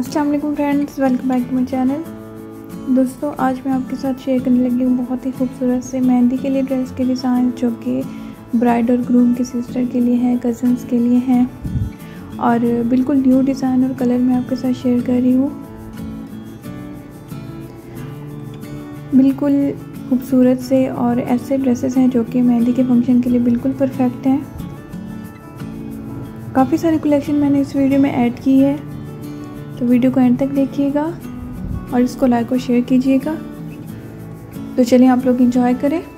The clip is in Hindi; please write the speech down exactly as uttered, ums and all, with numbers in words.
अस्सलाम वालेकुम friends, welcome back to my channel. दोस्तों, आज मैं आपके साथ शेयर करने लगी हूँ बहुत ही खूबसूरत से मेहंदी के लिए ड्रेस के डिज़ाइन, जो कि ब्राइड और ग्रूम की सिस्टर के लिए हैं, कज़न्स के लिए हैं, और बिल्कुल न्यू डिज़ाइन और कलर मैं आपके साथ शेयर कर रही हूँ। बिल्कुल खूबसूरत से और ऐसे ड्रेसेस हैं जो कि मेहंदी के फंक्शन के लिए बिल्कुल परफेक्ट हैं। काफ़ी सारी कलेक्शन मैंने इस वीडियो में ऐड की है, तो वीडियो को एंड तक देखिएगा और इसको लाइक और शेयर कीजिएगा। तो चलिए आप लोग एंजॉय करें।